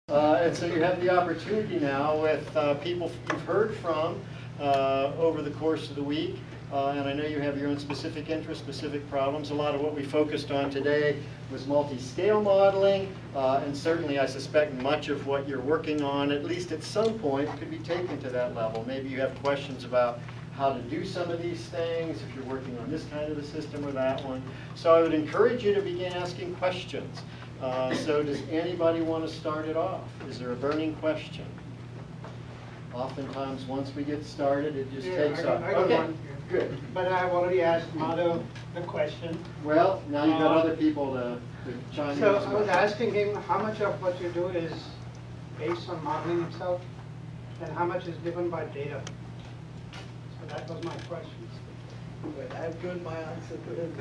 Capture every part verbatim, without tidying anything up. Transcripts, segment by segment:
Uh, and so you have the opportunity now with uh, people you've heard from uh, over the course of the week. Uh, and I know you have your own specific interests, specific problems. A lot of what we focused on today was multi-scale modeling. Uh, and certainly I suspect much of what you're working on, at least at some point, could be taken to that level. Maybe you have questions about how to do some of these things, if you're working on this kind of a system or that one. So I would encourage you to begin asking questions. Uh, so does anybody want to start it off? Is there a burning question? Oftentimes, once we get started, it just yeah, takes I got, off. I got Okay, one. good. But I've already asked Madhav the question. Well, now you've got Uh, other people to, to chime So in as I was well. asking him how much of what you do is based on modeling itself, and how much is given by data. So that was my question. But I've given my answer to it.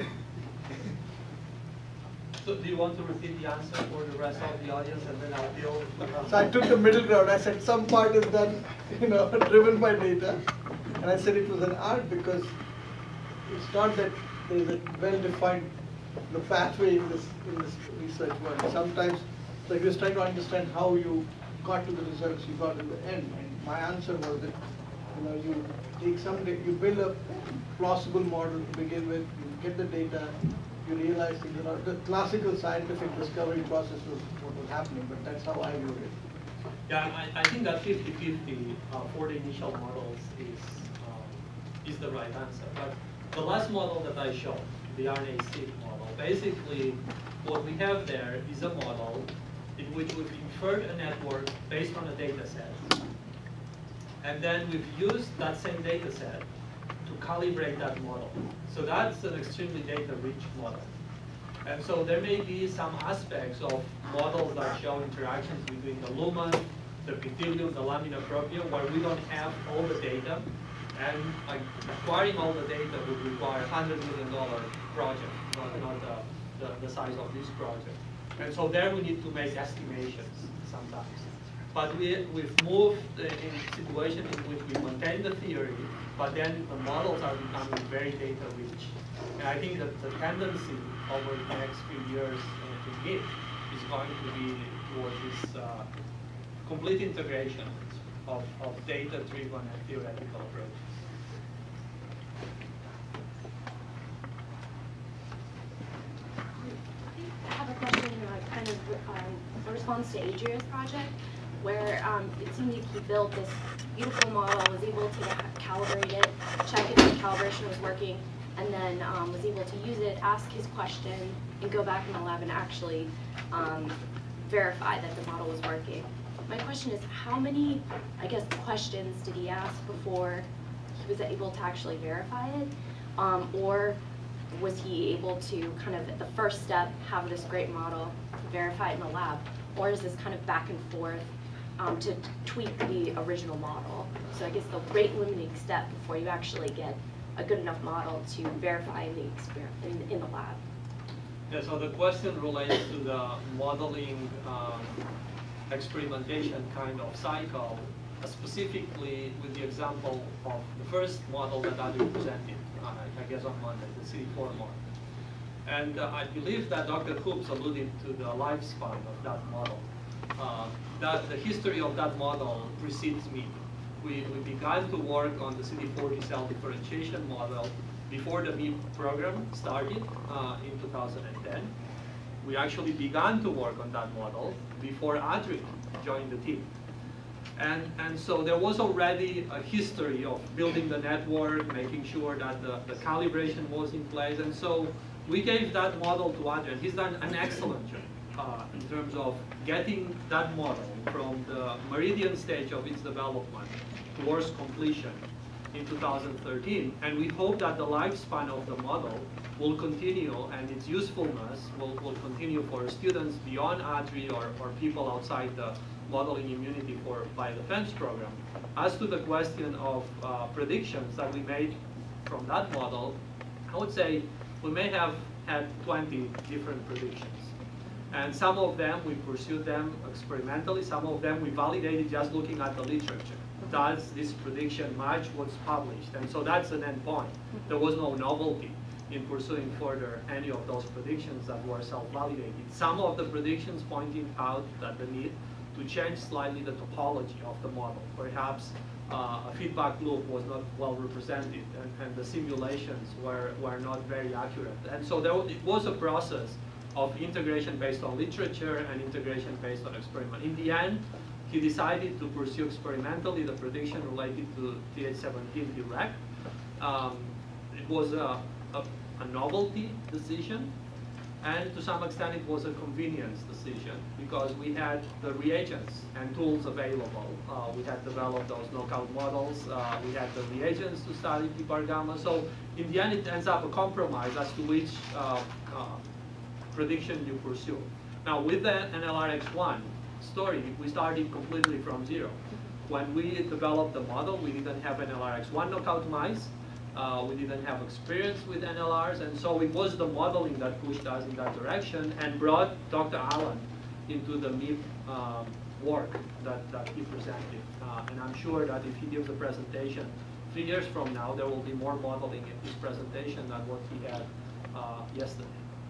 So do you want to repeat the answer for the rest of the audience, and then I'll deal with the So I took the middle ground. I said some part is done, you know, driven by data, and I said it was an art because it's not that there is a well-defined the pathway in this in this research world. Sometimes, like we was trying to understand how you got to the results you got in the end, and my answer was that you know you take some da- you build a plausible model to begin with, you get the data. You realize things are not, the classical scientific discovery process was what was happening, but that's how I viewed it. Yeah, I, I think that fifty fifty uh, for the initial models is uh, is the right answer. But the last model that I showed, the R N A-seq model, basically what we have there is a model in which we've inferred a network based on a data set. And then we've used that same data set to calibrate that model. So that's an extremely data-rich model. And so there may be some aspects of models that show interactions between the lumen, the epithelium, the lamina propria, where we don't have all the data. And like, acquiring all the data would require a one hundred million dollar project, not, not the, the, the size of this project. And so there we need to make estimations sometimes. But we, we've moved in a situation in which we maintain the theory, but then the models are becoming very data rich. And I think that the tendency over the next few years uh, in MIEP is going to be towards this uh, complete integration of, of data-driven and theoretical approaches. I have a question, uh, kind of um, in response to Adria's project, where um, it seemed like he built this beautiful model, was able to calibrate it, check if the calibration was working, and then um, was able to use it, ask his question, and go back in the lab and actually um, verify that the model was working. My question is, how many, I guess, questions did he ask before he was able to actually verify it? Um, or was he able to kind of, at the first step, have this great model, verify it in the lab? Or is this kind of back and forth um, to tweak the original model? So I guess the rate limiting step before you actually get a good enough model to verify in the, exper in, in the lab. Yeah, so the question relates to the modeling um, experimentation kind of cycle, uh, specifically with the example of the first model that Adu presented, uh, I guess on Monday, the C D four model. And uh, I believe that Doctor Hoops alluded to the lifespan of that model. Uh, that the history of that model precedes me. We, we began to work on the C D forty cell differentiation model before the MIEP program started uh, in two thousand ten. We actually began to work on that model before Adri joined the team. And, and so there was already a history of building the network, making sure that the, the calibration was in place. And so we gave that model to Adri, and he's done an excellent job uh, in terms of getting that model from the meridian stage of its development towards completion in two thousand thirteen. And we hope that the lifespan of the model will continue, and its usefulness will, will continue for students beyond Adri or, or people outside the modeling immunity for biodefense program. As to the question of uh, predictions that we made from that model, I would say we may have had twenty different predictions. And some of them, we pursued them experimentally. Some of them we validated just looking at the literature. Does this prediction match what's published? And so that's an endpoint. There was no novelty in pursuing further any of those predictions that were self-validated. Some of the predictions pointed out that the need to change slightly the topology of the model. Perhaps uh, a feedback loop was not well represented, and, and the simulations were, were not very accurate. And so there, it was a process of integration based on literature and integration based on experiment. In the end, he decided to pursue experimentally the prediction related to T H seventeen direct. Um, it was a, a, a novelty decision, and to some extent it was a convenience decision because we had the reagents and tools available. Uh, we had developed those knockout models. Uh, we had the reagents to study P bar gamma. So in the end, it ends up a compromise as to which uh, uh, prediction you pursue. Now with the N L R X one story, we started completely from zero. When we developed the model, we didn't have N L R X one knockout mice. Uh, we didn't have experience with N L Rs, and so it was the modeling that pushed us in that direction and brought Doctor Allen into the M I E P um, work that, that he presented. Uh, and I'm sure that if he gives a presentation three years from now, there will be more modeling in his presentation than what he had uh, yesterday.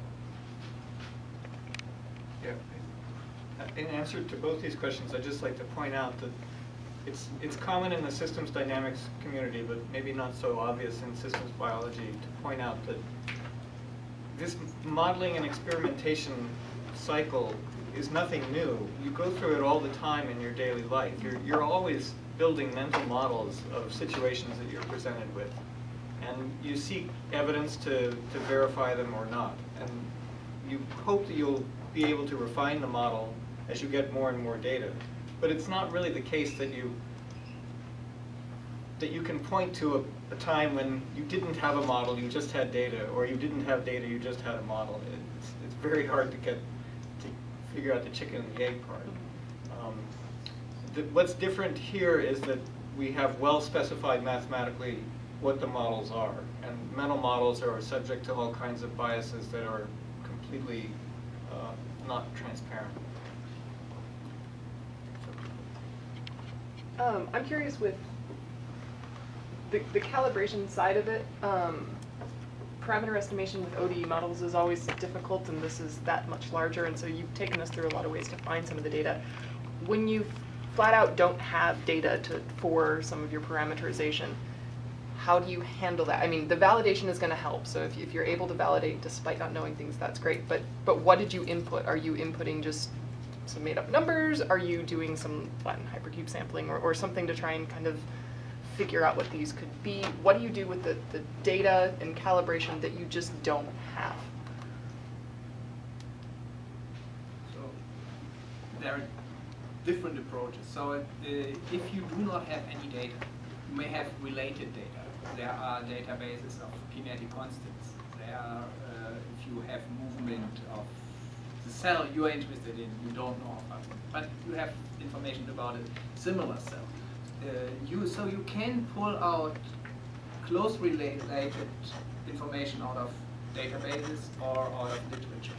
Yeah. In answer to both these questions, I'd just like to point out that It's, it's common in the systems dynamics community, but maybe not so obvious in systems biology, to point out that this modeling and experimentation cycle is nothing new. You go through it all the time in your daily life. You're, you're always building mental models of situations that you're presented with. And you seek evidence to, to verify them or not. And you hope that you'll be able to refine the model as you get more and more data. But it's not really the case that you that you can point to a, a time when you didn't have a model, you just had data, or you didn't have data, you just had a model. It's, it's very hard to get to figure out the chicken and the egg part. Um, the, what's different here is that we have well specified mathematically what the models are, and mental models are subject to all kinds of biases that are completely uh, not transparent. Um, I'm curious with the, the calibration side of it. Um, parameter estimation with O D E models is always difficult, and this is that much larger, and so you've taken us through a lot of ways to find some of the data. When you flat out don't have data to, for some of your parameterization, how do you handle that? I mean, the validation is going to help, so if, if you're able to validate despite not knowing things, that's great, but, but what did you input? Are you inputting just some made up numbers? Are you doing some Latin hypercube sampling or, or something to try and kind of figure out what these could be? What do you do with the, the data and calibration that you just don't have? So there are different approaches. So uh, if you do not have any data, you may have related data. There are databases of kinetic constants. There are, uh, if you have movement of the cell you are interested in, you don't know about it, but you have information about a similar cell. Uh, you, so you can pull out close related information out of databases or out of literature.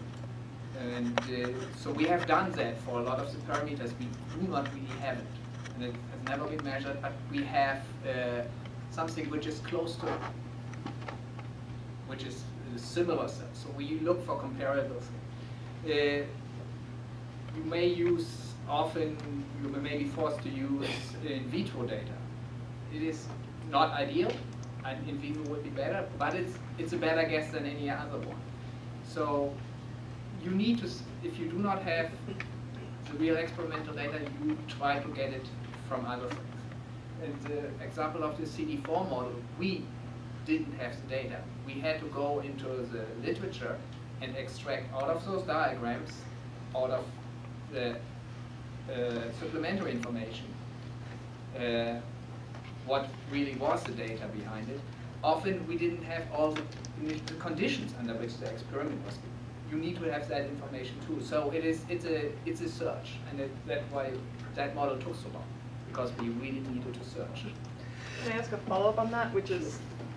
And uh, so we have done that for a lot of the parameters. We do not really have it, and it has never been measured, but we have uh, something which is close to it, which is a similar cell. So we look for comparables. Uh, you may use, often you may be forced to use in vitro data. It is not ideal, and in vivo would be better, but it's, it's a better guess than any other one. So you need to, if you do not have the real experimental data, you try to get it from other things. And the example of the C D four model, we didn't have the data. We had to go into the literature and extract out of those diagrams, out of the uh, supplementary information, uh, what really was the data behind it. Often we didn't have all the, the conditions under which the experiment was given. You need to have that information too. So it is, it's a, it's a search, and it, that's why that model took so long, because we really needed to search. Can I ask a follow-up on that, which is,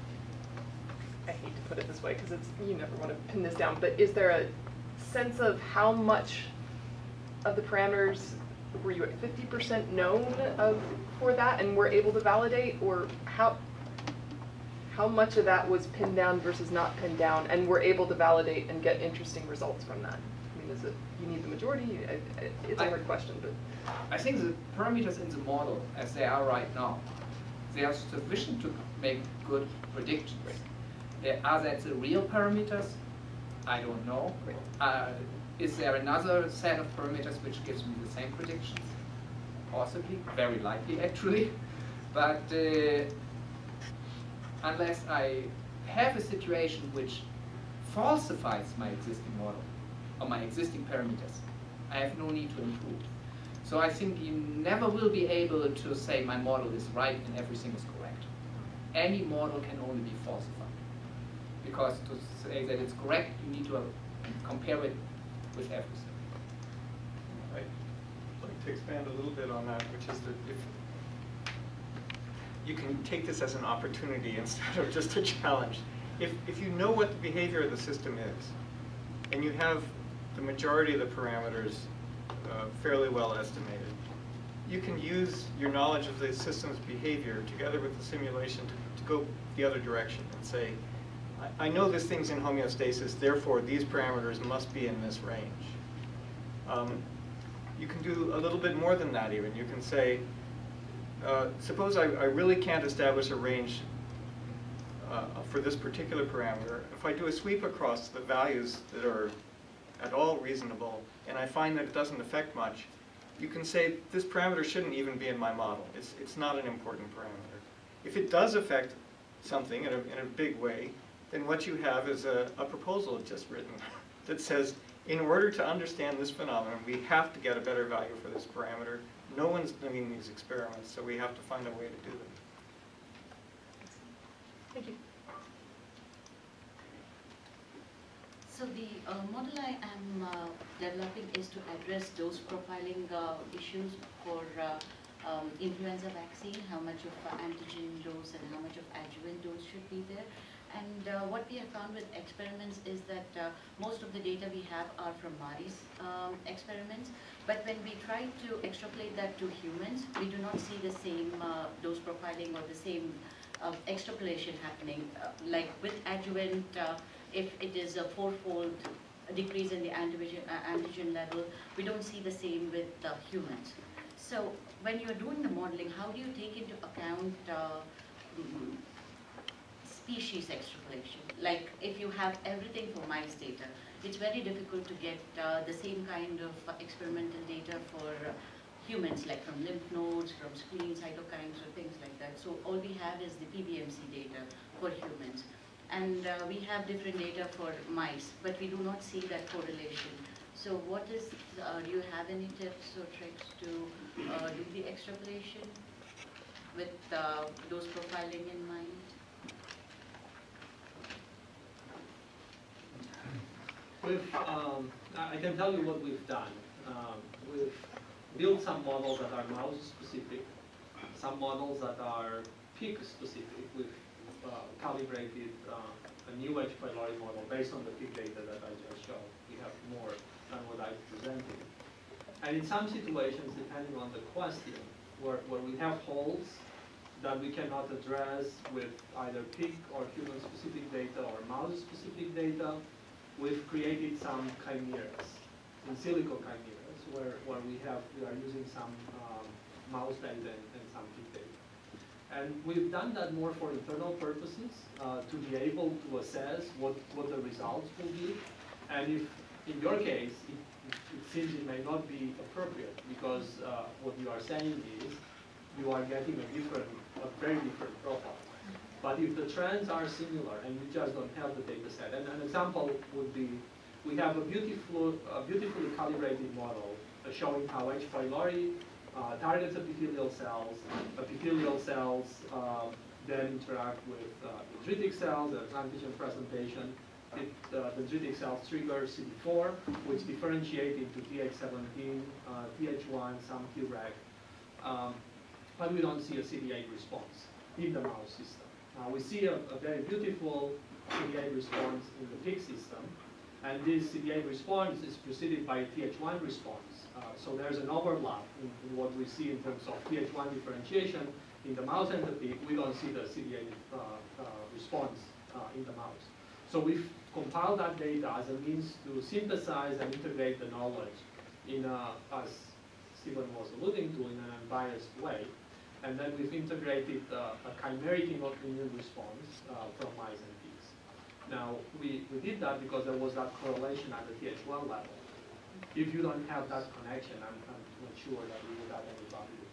I hate to put it this way because it's, you never want to pin this down, but is there a sense of how much of the parameters were you at fifty percent known of for that and were able to validate, or how how much of that was pinned down versus not pinned down and were able to validate and get interesting results from that? I mean, is it, you need the majority? I, I, it's a I- hard question, but. I think the parameters in the model, as they are right now, they are sufficient to make good predictions. Uh, are that the real parameters? I don't know. Uh, is there another set of parameters which gives me the same predictions? Possibly, very likely actually. But uh, unless I have a situation which falsifies my existing model or my existing parameters, I have no need to improve. So I think you never will be able to say my model is right and everything is correct. Any model can only be falsified. Because to say that it's correct, you need to uh, compare it with everything. I'd like to expand a little bit on that, which is that if you can take this as an opportunity instead of just a challenge. If, if you know what the behavior of the system is, and you have the majority of the parameters uh, fairly well estimated, you can use your knowledge of the system's behavior together with the simulation to, to go the other direction and say, I, I know this thing's in homeostasis, therefore these parameters must be in this range. Um, you can do a little bit more than that even. You can say, uh, suppose I, I really can't establish a range uh, for this particular parameter. If I do a sweep across the values that are at all reasonable, and I find that it doesn't affect much, you can say this parameter shouldn't even be in my model. It's, it's not an important parameter. If it does affect something in a, in a big way, then what you have is a, a proposal just written that says, in order to understand this phenomenon, we have to get a better value for this parameter. No one's doing these experiments, so we have to find a way to do them. Thank you. So the uh, model I am uh, developing is to address dose profiling uh, issues for uh, um, influenza vaccine, how much of uh, antigen dose and how much of adjuvant dose should be there. And uh, what we have found with experiments is that uh, most of the data we have are from Mari's um, experiments. But when we try to extrapolate that to humans, we do not see the same uh, dose profiling or the same uh, extrapolation happening. Uh, like with adjuvant, uh, if it is a fourfold decrease in the antigen, uh, antigen level, we don't see the same with uh, humans. So when you're doing the modeling, how do you take into account uh, mm, species extrapolation? Like if you have everything for mice data, it's very difficult to get uh, the same kind of uh, experimental data for uh, humans, like from lymph nodes, from spleen, cytokines, or things like that. So all we have is the P B M C data for humans. And uh, we have different data for mice, but we do not see that correlation. So what is, uh, do you have any tips or tricks to uh, do the extrapolation with uh, dose profiling in mind? We've, um, I can tell you what we've done. Um, we've built some models that are mouse specific, some models that are pig specific. We've uh, calibrated uh, a new H. pylori model based on the pig data that I just showed. We have more than what I presented. And in some situations, depending on the question, where, where we have holes that we cannot address with either pig or human specific data or mouse specific data, we've created some chimeras, in silico chimeras, where, where we have, we are using some um, mouse data and, and some pig data. And we've done that more for internal purposes, uh, to be able to assess what, what the results will be. And if, in your case, it, it seems it may not be appropriate, because uh, what you are saying is you are getting a different, a very different profile. But if the trends are similar and you just don't have the data set, and an example would be, we have a beautiful, a beautifully calibrated model uh, showing how H. pylori uh, targets epithelial cells. Epithelial cells uh, then interact with uh, dendritic cells, there's antigen presentation. It, uh, dendritic cells trigger C D four, which differentiate into T H seventeen, uh, T H one, some Treg. Um, but we don't see a C D eight response in the mouse system. Uh, we see a, a very beautiful C D eight response in the pig system, and this C D eight response is preceded by a T H one response. Uh, so there's an overlap in, in what we see in terms of T H one differentiation in the mouse and the pig. We don't see the C D eight uh, uh, response uh, in the mouse. So we've compile that data as a means to synthesize and integrate the knowledge in a, as Stephen was alluding to, in an unbiased way. And then we've integrated uh, a chimeric immune response uh, from mice and pigs. Now, we, we did that because there was that correlation at the T H one level. If you don't have that connection, I'm, I'm not sure that we would have any value.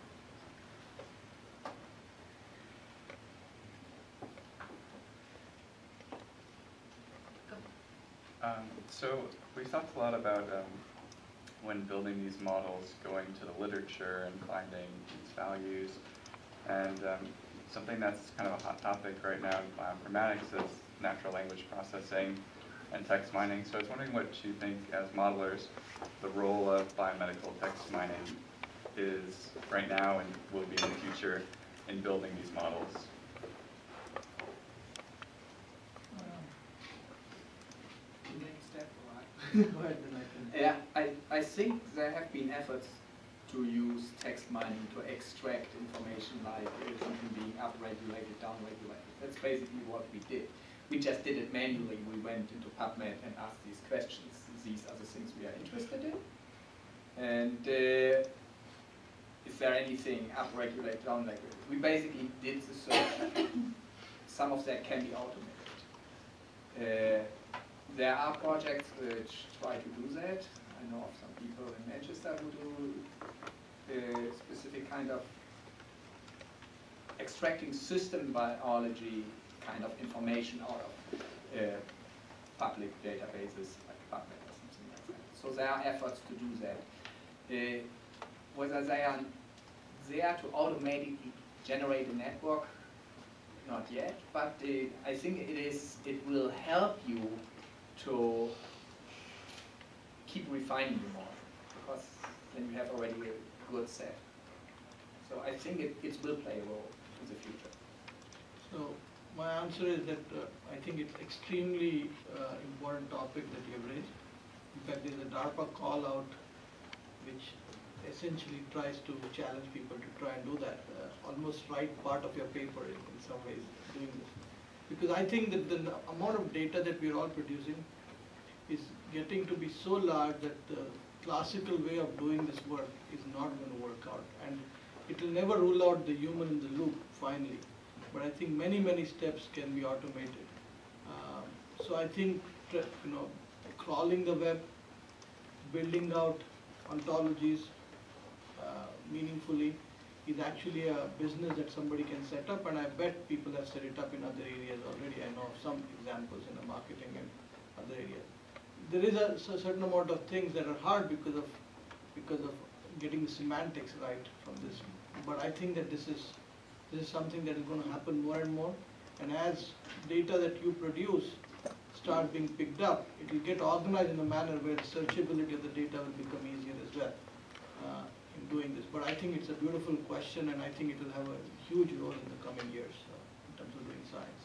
Um, so we talked a lot about um, when building these models, going to the literature and finding these values. And um, something that's kind of a hot topic right now in bioinformatics is natural language processing and text mining. So I was wondering what you think as modelers, the role of biomedical text mining is right now and will be in the future in building these models. Go ahead, then I can. Yeah, I, I think there have been efforts to use text mining to extract information like uh, something being upregulated, downregulated. That's basically what we did. We just did it manually. We went into PubMed and asked these questions. These are the things we are interested in. And uh, is there anything upregulated, downregulated? We basically did the search. Some of that can be automated. Uh, There are projects which try to do that. I know of some people in Manchester who do a specific kind of extracting system biology kind of information out of uh, public databases like PubMed or something like that. So there are efforts to do that. Uh, whether they are there to automatically generate a network, not yet, but uh, I think it is. It will help you to keep refining the model, because then you have already a good set. So I think it, it will play a role in the future. So my answer is that uh, I think it's extremely uh, important topic that you have raised. In fact, there's a DARPA call out which essentially tries to challenge people to try and do that. Uh, almost write part of your paper in, in some ways doing this. Because I think that the amount of data that we're all producing is getting to be so large that the classical way of doing this work is not going to work out. And it will never rule out the human in the loop finally. But I think many, many steps can be automated. Um, so I think, you know, crawling the web, building out ontologies uh, meaningfully, is actually a business that somebody can set up, and I bet people have set it up in other areas already. I know of some examples in the marketing and other areas. There is a, a certain amount of things that are hard because of because of getting the semantics right from this. But I think that this is this is something that is going to happen more and more. And as data that you produce start being picked up, it will get organized in a manner where the searchability of the data will become easier as well. Uh, in doing this. But I think it's a beautiful question, and I think it will have a huge role in the coming years uh, in terms of doing science.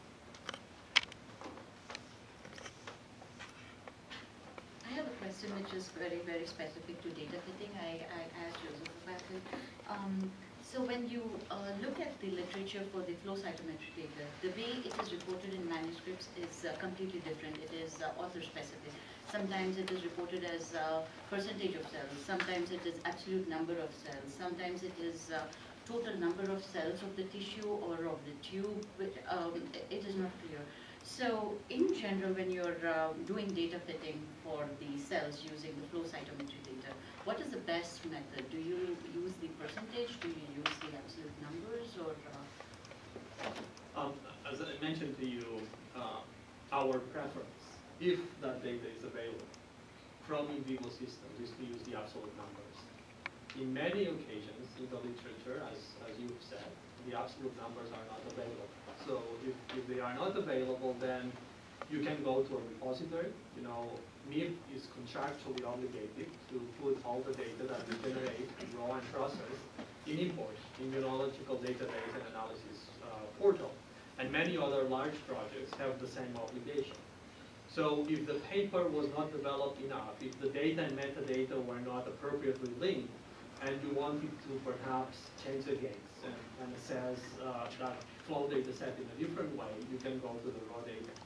I have a question which is very, very specific to data fitting. I, I asked Joseph about it. Um, so when you uh, look at the literature for the flow cytometry data, the way it is reported in manuscripts is uh, completely different. It is uh, author specific. Sometimes it is reported as uh, percentage of cells. Sometimes it is absolute number of cells. Sometimes it is uh, total number of cells of the tissue or of the tube. But, um, it is not clear. So in general, when you're uh, doing data fitting for the cells using the flow cytometry data, what is the best method? Do you use the percentage? Do you use the absolute numbers? Or uh... um, as I mentioned to you, uh, our preference, if that data is available from in vivo systems, is to use the absolute numbers. In many occasions in the literature, as, as you've said, the absolute numbers are not available. So if, if they are not available, then you can go to a repository. You know, M I E P is contractually obligated to put all the data that we generate, raw and process, in import, immunological database and analysis uh, portal. And many other large projects have the same obligation. So if the paper was not developed enough, if the data and metadata were not appropriately linked, and you wanted to perhaps change the gates and, and assess uh, that flow data set in a different way, you can go to the raw data.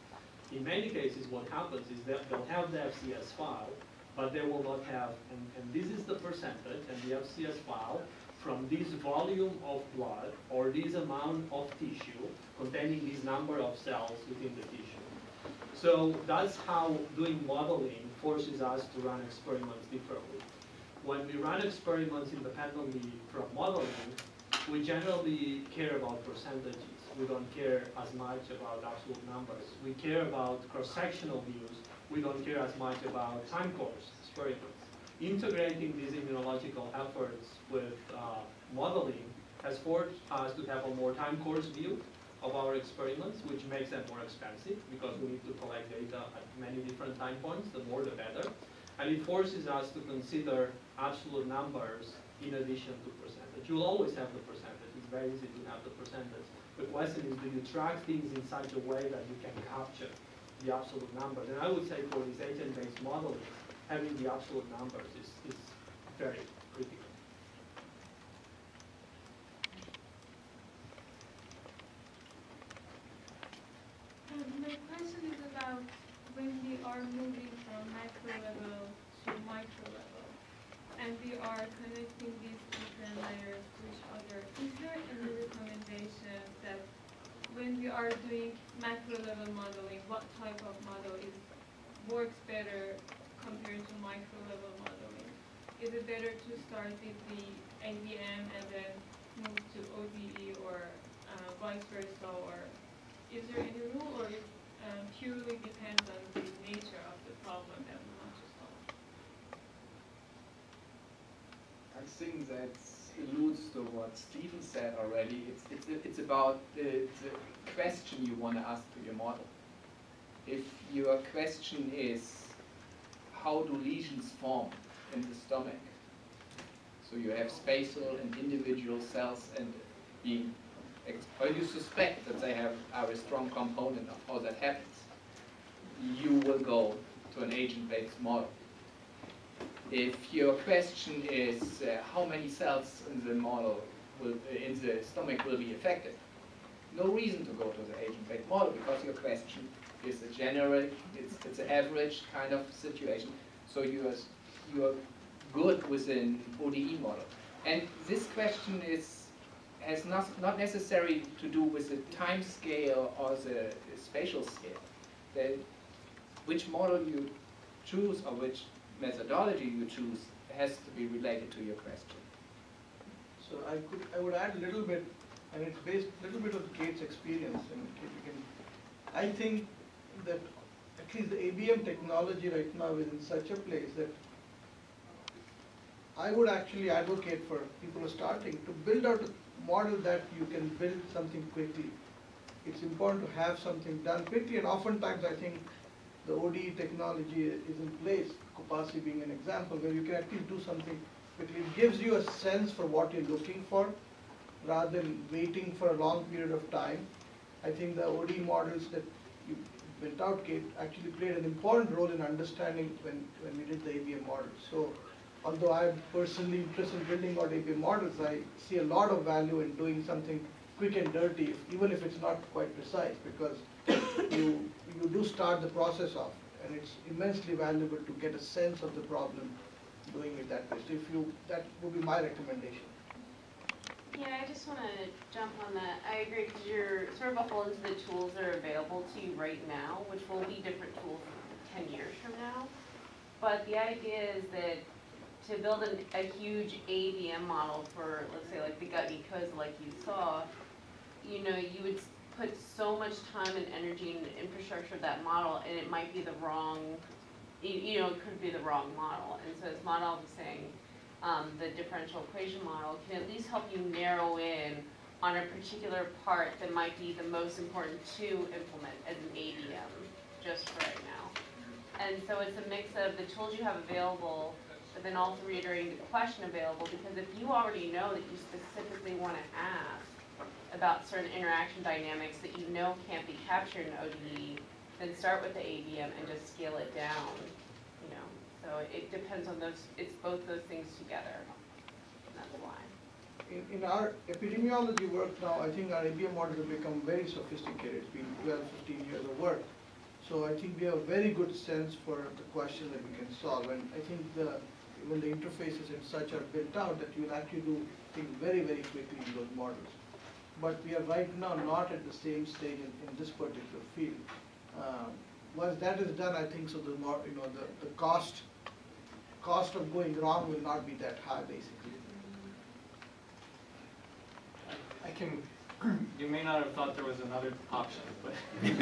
in many cases what happens is that they'll have the F C S file, but they will not have, and, and this is the percentage, and the F C S file from this volume of blood or this amount of tissue containing this number of cells within the tissue. So that's how doing modeling forces us to run experiments differently. When we run experiments independently from modeling, we generally care about percentages. We don't care as much about absolute numbers. We care about cross-sectional views. We don't care as much about time course experiments. Integrating these immunological efforts with uh, modeling has forced us to have a more time course view of our experiments, which makes them more expensive because we need to collect data at many different time points, the more the better. And it forces us to consider absolute numbers in addition to percentage. You'll always have the percentage. It's very easy to have the percentage. The question is, do you track things in such a way that you can capture the absolute numbers? And I would say for this agent-based modeling, having the absolute numbers is, is very critical. Um, my question is about when we are moving from macro level to micro level, and we are connecting these different layers to each other. Is there any recommendation that when we are doing macro level modeling, what type of model is works better compared to micro level modeling? Is it better to start with the A B M and then move to O D E, or uh, vice versa, or is there any rule, or it um, purely depends on the nature of the problem that we want to solve? I think that alludes to what Stephen said already. It's, it's, it's about the, the question you want to ask to your model. If your question is, how do lesions form in the stomach? So you have spatial and individual cells, and being, or you suspect that they have are a strong component of how that happens, you will go to an agent-based model. If your question is uh, how many cells in the model will, uh, in the stomach will be affected, no reason to go to the agent-based model, because your question is a general, it's, it's an average kind of situation. So you are, you are good with an O D E model. And this question is has not, not necessarily to do with the time scale or the, the spatial scale. The, which model you choose or which methodology you choose has to be related to your question. So I could, I would add a little bit, and it's based a little bit of Kate's experience. And Kate, you can, I think that at least the A B M technology right now is in such a place that I would actually advocate for people who are starting to build out a model that you can build something quickly. It's important to have something done quickly, and oftentimes I think the O D E technology is in place, Kopasi being an example, where you can at least do something quickly. It gives you a sense for what you're looking for, rather than waiting for a long period of time. I think the O D E models that you built out, Kate, actually played an important role in understanding when, when we did the A B M models. So although I'm personally interested in building out A B M models, I see a lot of value in doing something quick and dirty, even if it's not quite precise, because you, you do start the process off, and it's immensely valuable to get a sense of the problem doing it that way. So if you, that would be my recommendation. Yeah, I just want to jump on that. I agree, because you're sort of beholden to the tools that are available to you right now, which will be different tools ten years from now. But the idea is that to build an, a huge A B M model for, let's say, like the gut mucosa, like you saw, you know, you would put so much time and energy in the infrastructure of that model, and it might be the wrong, you, you know, it could be the wrong model. And so as Madhav was saying, um, the differential equation model can at least help you narrow in on a particular part that might be the most important to implement as an A B M, just for right now. And so it's a mix of the tools you have available, but then also reiterating the question available, because if you already know that you specifically want to ask about certain interaction dynamics that you know can't be captured in O D E, then start with the A B M and just scale it down, you know. So it depends on those, it's both those things together, and that's why. In, in our epidemiology work now, I think our A B M models have become very sophisticated. It's been twelve, fifteen years of work. So I think we have a very good sense for the question that we can solve, and I think the, when the interfaces and such are built out, that you'll actually do things very, very quickly in those models. But we are right now not at the same stage in, in this particular field. Um, once that is done, I think so the more, you know, the, the cost, cost of going wrong will not be that high, basically. I can, you may not have thought there was another option, but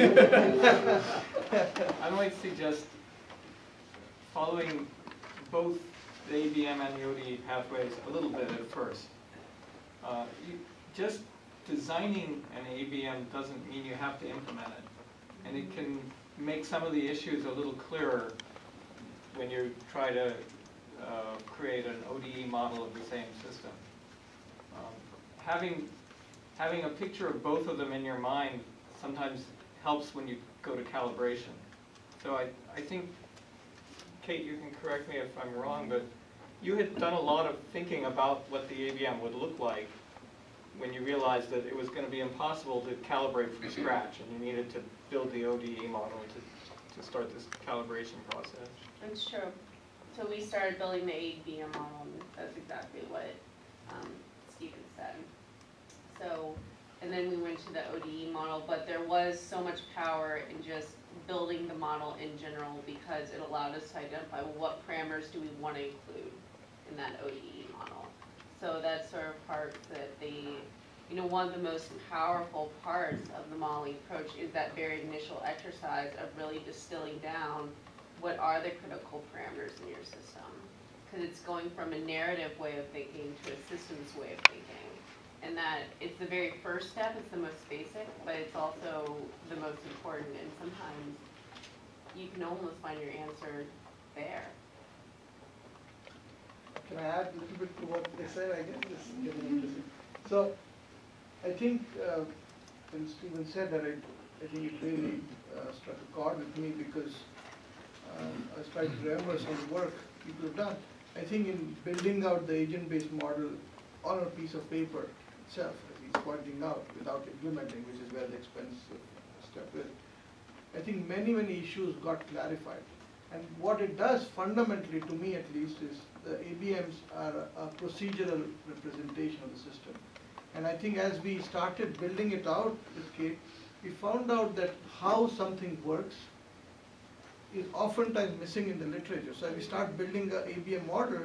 I might suggest following both the A B M and the O D E pathways a little bit at first. Uh, you, just designing an A B M doesn't mean you have to implement it. And it can make some of the issues a little clearer when you try to uh, create an O D E model of the same system. Um, having Having a picture of both of them in your mind sometimes helps when you go to calibration. So I, I think, Kate, you can correct me if I'm wrong, but you had done a lot of thinking about what the A B M would look like when you realized that it was going to be impossible to calibrate from scratch and you needed to build the O D E model to, to start this calibration process. That's true. So we started building the A B M model, and that's exactly what um, Stephen said. So, and then we went to the O D E model, but there was so much power in just building the model in general because it allowed us to identify what parameters do we want to include in that O D E model. So that's sort of parts that they, you know, one of the most powerful parts of the modeling approach is that very initial exercise of really distilling down what are the critical parameters in your system. Because it's going from a narrative way of thinking to a systems way of thinking. And that it's the very first step, it's the most basic, but it's also the most important, and sometimes you can almost find your answer there. Can I add a little bit to what they said? I guess this is getting interesting. So, I think uh, when Stephen said that, I, I think it really uh, struck a chord with me because um, I was trying to remember some of the work people have done. I think in building out the agent-based model on a piece of paper itself, as he's pointing out, without implementing, which is where the expensive step is. I think many, many issues got clarified. And what it does fundamentally, to me at least, is the A B Ms are a, a procedural representation of the system. And I think as we started building it out with Kate, we found out that how something works is oftentimes missing in the literature. So as we start building a A B M model,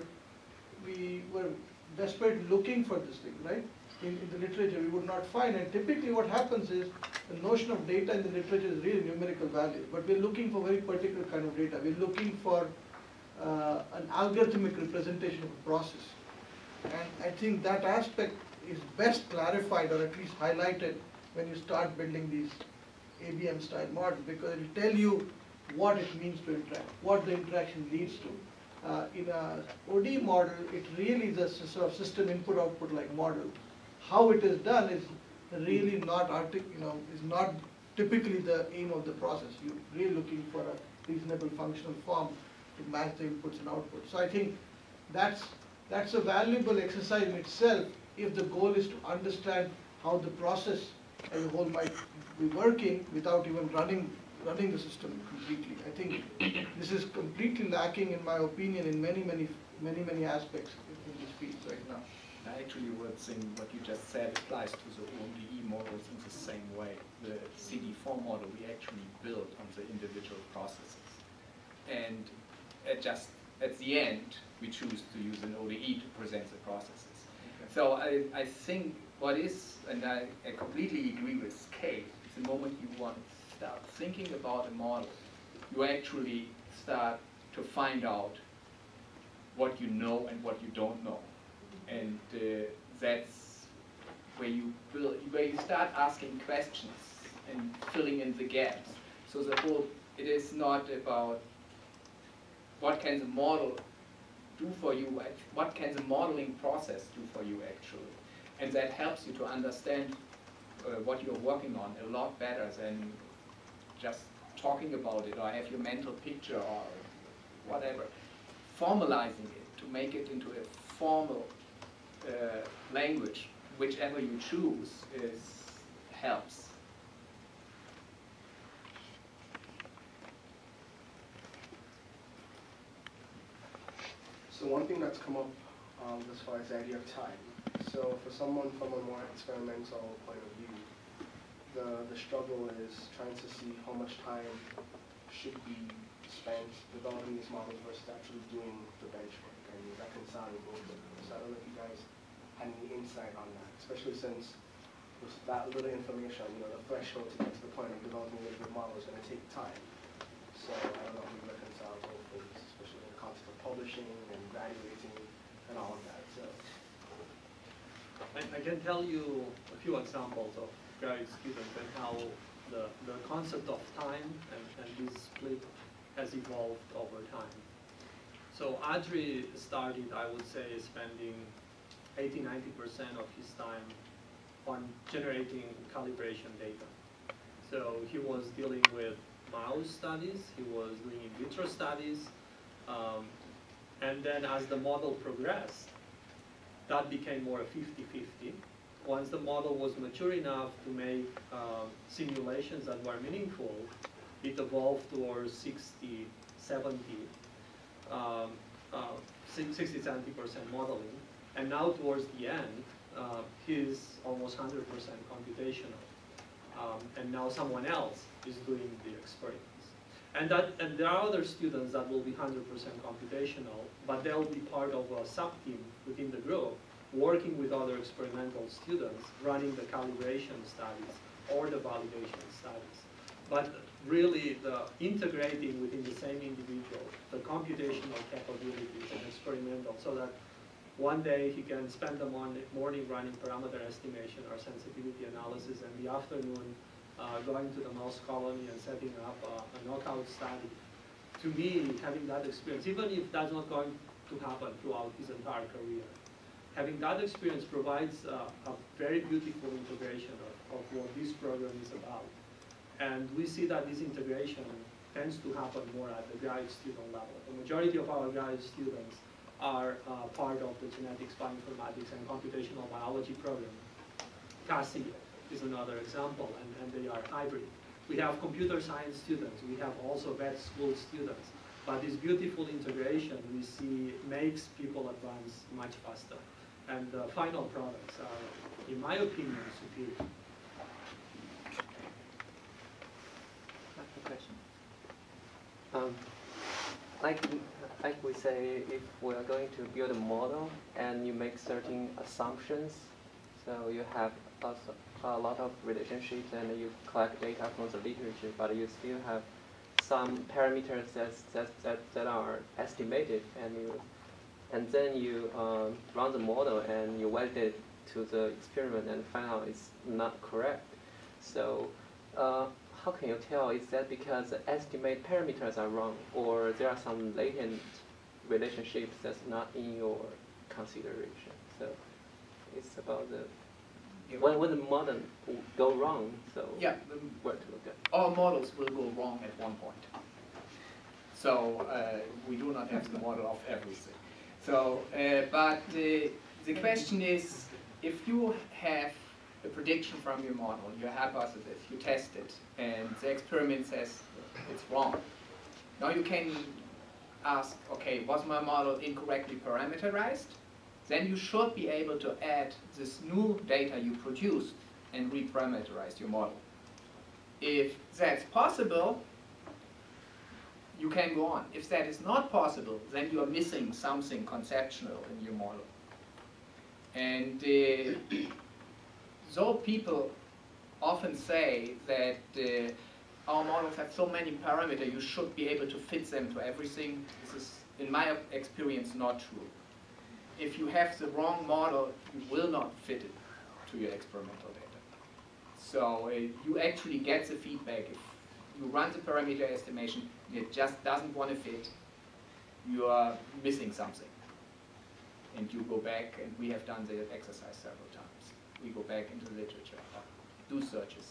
we were desperate looking for this thing, right? In, in the literature we would not find, and typically what happens is the notion of data in the literature is really numerical value, but we're looking for very particular kind of data. We're looking for uh, an algorithmic representation of a process. And I think that aspect is best clarified or at least highlighted when you start building these A B M style models, because it will tell you what it means to interact, what the interaction leads to. Uh, in a O D E model, it really is a sort of system input-output like model. How it is done is really not artic, you know, is not typically the aim of the process. You're really looking for a reasonable functional form to match the inputs and outputs. So I think that's that's a valuable exercise in itself if the goal is to understand how the process as a whole might be working without even running running the system completely. I think this is completely lacking, in my opinion, in many, many, many, many aspects in, in this field right now. I actually would think what you just said applies to the O D E models in the same way. The C D four model we actually built on the individual processes. And at just at the end, we choose to use an O D E to present the processes. Okay. So I, I think what is, and I, I completely agree with Kate, the moment you want to start thinking about a model, you actually start to find out what you know and what you don't know. And uh, that's where you build, where you start asking questions and filling in the gaps. So the whole, it is not about what can the model do for you, what can the modeling process do for you actually. And that helps you to understand uh, what you're working on a lot better than just talking about it or have your mental picture or whatever. Formalizing it to make it into a formal Uh, language, whichever you choose, is helps. So one thing that's come up um, as far as the idea of time. So for someone from a more experimental point of view, the, the struggle is trying to see how much time should be spent developing these models versus actually doing the benchwork and reconciling both of them. So I don't know if you guys had any insight on that, especially since with that little information, you know, the threshold to get to the point of developing a good model is going to take time. So I don't know if we can reconcile both things, especially in the context of publishing and graduating and all of that. So I, I can tell you a few examples of graduate students and how the, the concept of time and, and this split has evolved over time. So Adri started, I would say, spending eighty to ninety percent of his time on generating calibration data. So he was dealing with mouse studies, he was doing in vitro studies, um, and then as the model progressed, that became more a fifty fifty. Once the model was mature enough to make um, simulations that were meaningful, it evolved towards sixty seventy, um, uh, sixty to seventy percent modeling. And now towards the end, uh, he's almost one hundred percent computational. Um, and now someone else is doing the experiments. And, that, and there are other students that will be one hundred percent computational, but they'll be part of a sub-team within the group, working with other experimental students, running the calibration studies or the validation studies. But really, the integrating within the same individual, the computational capabilities and experimental, so that one day he can spend the morning running parameter estimation or sensitivity analysis, and the afternoon uh, going to the mouse colony and setting up a, a knockout study. To me, having that experience, even if that's not going to happen throughout his entire career, having that experience provides uh, a very beautiful integration of, of what this program is about. And we see that this integration tends to happen more at the graduate student level. The majority of our graduate students are uh, part of the genetics, bioinformatics, and computational biology program. CASI is another example, and, and they are hybrid. We have computer science students, we have also vet school students, but this beautiful integration we see makes people advance much faster. And the final products are, in my opinion, superior. Question. Um, like, like we say, if we are going to build a model and you make certain assumptions, so you have lots of, a lot of relationships and you collect data from the literature, but you still have some parameters that that that, that are estimated, and you and then you um, run the model and you validate it to the experiment and find out it's not correct. So. Uh, How can you tell? Is that because the estimate parameters are wrong, or there are some latent relationships that's not in your consideration? So it's about the yeah. when when the model go wrong. So yeah, where to look at? All models will go wrong at one point. So uh, we do not have the model of everything. So, uh, but uh, the question is, if you have a prediction from your model, your hypothesis, you test it, and the experiment says it's wrong. Now you can ask, okay, was my model incorrectly parameterized? Then you should be able to add this new data you produced and reparameterize your model. If that's possible, you can go on. If that is not possible, then you are missing something conceptual in your model. And uh, though people often say that uh, our models have so many parameters, you should be able to fit them to everything, this is, in my experience, not true. If you have the wrong model, you will not fit it to your experimental data. So uh, you actually get the feedback. If you run the parameter estimation and it just doesn't want to fit, you are missing something. And you go back, and we have done the exercise several times. We go back into the literature, do searches.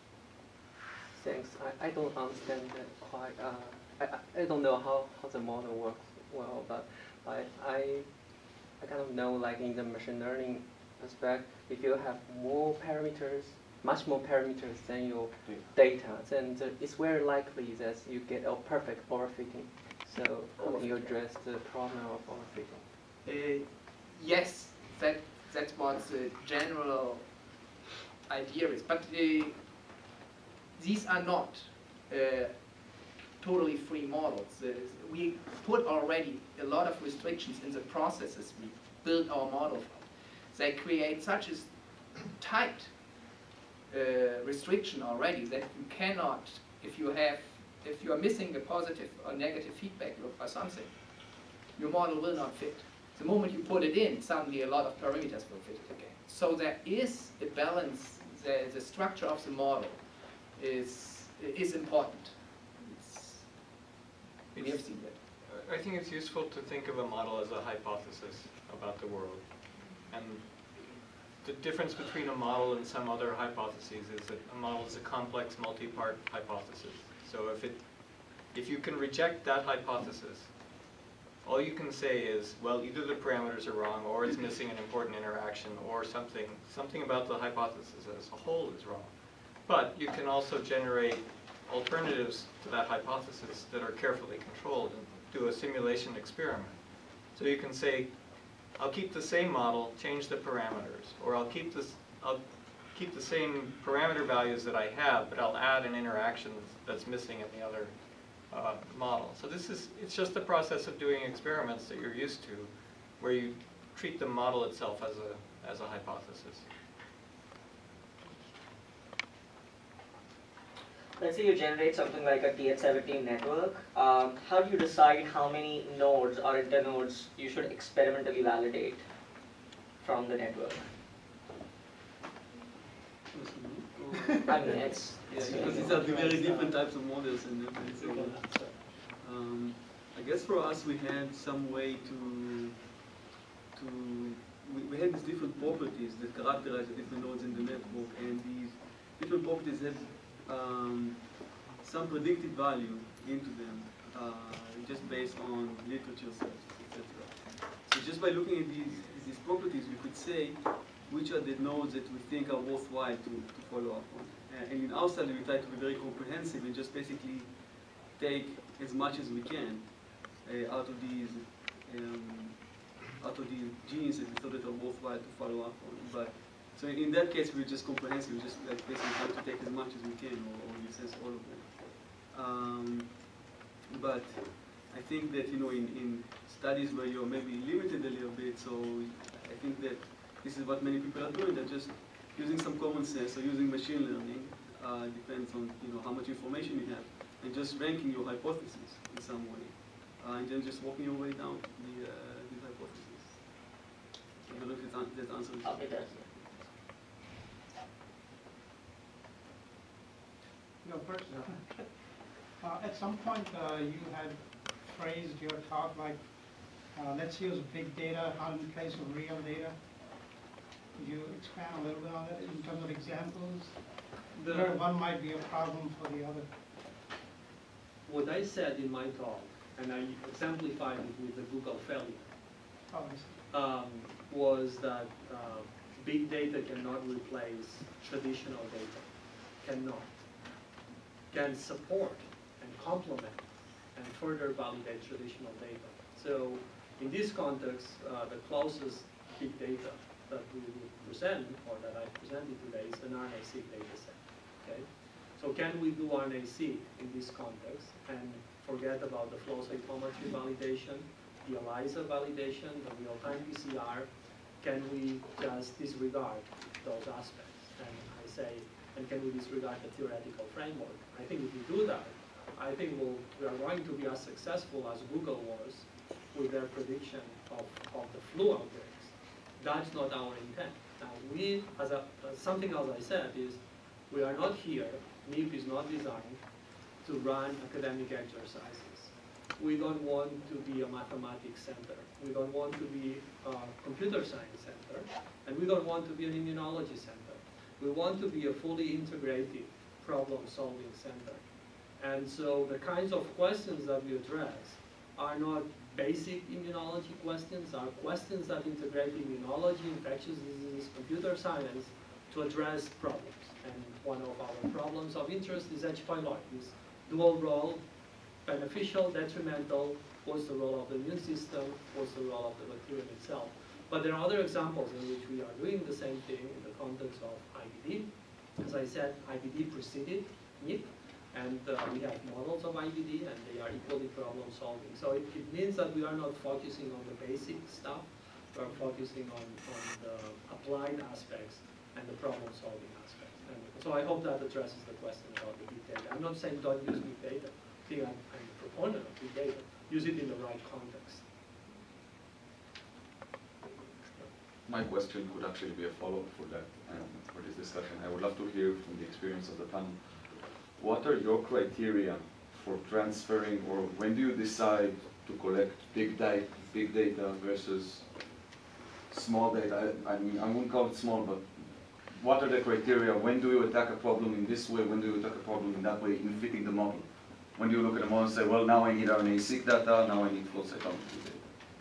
Thanks. I, I don't understand that quite. Uh, I, I don't know how, how the model works well, but I, I, I kind of know, like in the machine learning aspect, if you have more parameters, much more parameters than your data, then the, it's very likely that you get a perfect overfitting. So how can you address the problem of overfitting? uh, yes, that that's what the general idea is. But uh, these are not uh, totally free models. Uh, we put already a lot of restrictions in the processes we build our model from. They create such a tight uh, restriction already that you cannot, if you have, if you are missing a positive or negative feedback loop or something, your model will not fit. The moment you put it in, suddenly a lot of parameters will fit it again. So there is a balance. The, the structure of the model is is important. It's, we have seen that. I think it's useful to think of a model as a hypothesis about the world. And the difference between a model and some other hypotheses is that a model is a complex multi-part hypothesis. So if it, if you can reject that hypothesis, all you can say is, well, either the parameters are wrong, or it's missing an important interaction, or something, something about the hypothesis as a whole is wrong. But you can also generate alternatives to that hypothesis that are carefully controlled and do a simulation experiment. So you can say, I'll keep the same model, change the parameters, or I'll keep this, I'll keep the same parameter values that I have, but I'll add an interaction that's missing in the other uh, model. So this is, it's just the process of doing experiments that you're used to, where you treat the model itself as a, as a hypothesis. Let's say you generate something like a T H seventeen network. Um, how do you decide how many nodes or internodes you should experimentally validate from the network? I mean, it's, yeah, because these are very different types of models, and so, um, I guess for us we had some way to to we, we had these different properties that characterize the different nodes in the network, and these different properties have um, some predicted value into them, uh, just based on literature searches, et cetera. So just by looking at these these properties, we could say which are the nodes that we think are worthwhile to, to follow up on. Uh, and in our study, we try to be very comprehensive and just basically take as much as we can uh, out of these um, out of these genes that we thought that are worthwhile to follow up on. But so in that case, we're just comprehensive. We just like basically try to take as much as we can, or, or in a sense, all of them. Um, but I think that you know, in, in studies where you're maybe limited a little bit, so I think that this is what many people are doing. They're just using some common sense or using machine learning. Uh, depends on you know how much information you have, and just ranking your hypotheses in some way, uh, and then just walking your way down the uh, the hypothesis. I don't know if that, that answers. Okay, that's No, first, uh, at some point uh, you had phrased your talk like, uh, let's use big data in place of real data. Could you expand a little bit on that in terms of examples? The, where one might be a problem for the other? What I said in my talk, and I exemplified it with the Google failure, Oh, I see. um, was that uh, big data cannot replace traditional data, cannot. Can support and complement and further validate traditional data. So in this context, uh, the closest big data that we would present, or that I presented today, is an R N A-seq data set. Okay? So can we do R N A-seq in this context and forget about the flow cytometry validation, the ELISA validation, the real-time P C R? Can we just disregard those aspects? And I say, and can we disregard the theoretical framework? I think if we do that, I think we'll, we are going to be as successful as Google was with their prediction of, of the flu outbreaks. That's not our intent. Now, we, as, a, as something else I said, is we are not here, M I E P is not designed to run academic exercises. We don't want to be a mathematics center. We don't want to be a computer science center. And we don't want to be an immunology center. We want to be a fully integrated problem-solving center. And so the kinds of questions that we address are not basic immunology questions, are questions that integrate immunology, infectious diseases, computer science to address problems. And one of our problems of interest is H. pylori, this dual role, beneficial, detrimental, what's the role of the immune system, what's the role of the bacterium itself. But there are other examples in which we are doing the same thing in the context of I B D. As I said, I B D preceded M I E P, and uh, we have models of I B D, and they are equally problem solving. So it, it means that we are not focusing on the basic stuff, we are focusing on, on the applied aspects and the problem solving aspects. And so I hope that addresses the question about the big data. I'm not saying don't use big data. I think I'm, I'm a proponent of big data. Use it in the right context. My question could actually be a follow-up for that, um, for this discussion. I would love to hear from the experience of the panel. What are your criteria for transferring, or when do you decide to collect big data, big data versus small data? I, I mean, I wouldn't call it small, but what are the criteria? When do you attack a problem in this way? When do you attack a problem in that way in fitting the model? When do you look at the model and say, well, now I need R N A-seq data, now I need flow cytometry data?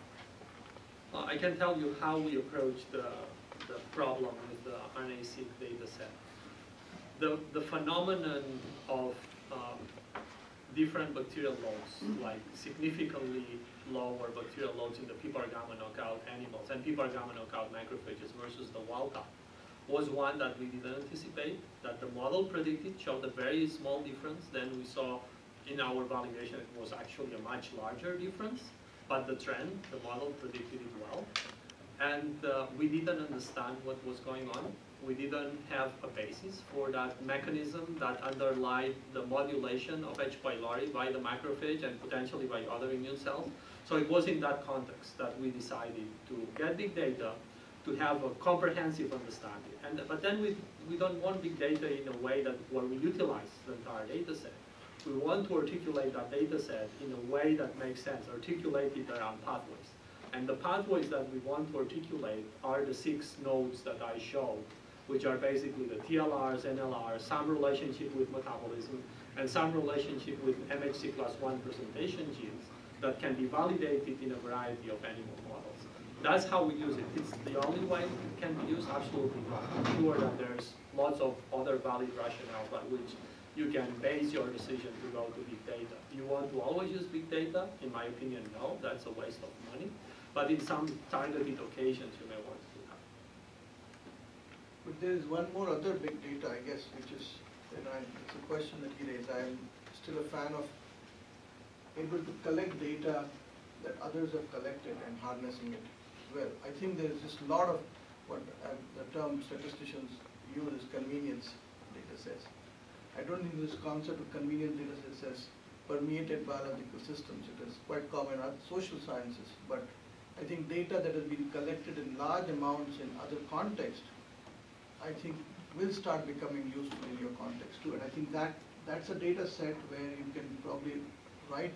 Uh, I can tell you how we approach the, the problem with the R N A-seq data set. The, the phenomenon of um, different bacterial loads, like significantly lower bacterial loads in the P PAR gamma knockout animals and P PAR gamma knockout macrophages versus the wild type, was one that we didn't anticipate, that the model predicted, showed a very small difference. Then we saw in our validation it was actually a much larger difference, but the trend, the model predicted it well. And uh, we didn't understand what was going on. We didn't have a basis for that mechanism that underlied the modulation of H. pylori by the macrophage and potentially by other immune cells. So it was in that context that we decided to get big data, to have a comprehensive understanding. And, but then we, we don't want big data in a way that where we utilize the entire data set. We want to articulate that data set in a way that makes sense, articulate it around pathways. And the pathways that we want to articulate are the six nodes that I showed, which are basically the T L Rs, N L Rs, some relationship with metabolism, and some relationship with M H C class one presentation genes that can be validated in a variety of animal models. That's how we use it. It's the only way it can be used, absolutely not. I'm sure that there's lots of other valid rationale by which you can base your decision to go to big data. You want to always use big data? In my opinion, no, that's a waste of money. But in some targeted occasions, you may want to do that. But there is one more other big data, I guess, which is, you know, it's a question that he raised. I'm still a fan of able to collect data that others have collected and harnessing it well. I think there's just a lot of what uh, the term statisticians use is convenience data sets. I don't think this concept of convenience data sets has permeated biological systems. It is quite common in social sciences, but I think data that has been collected in large amounts in other contexts, I think will start becoming useful in your context too. And I think that that's a data set where you can probably write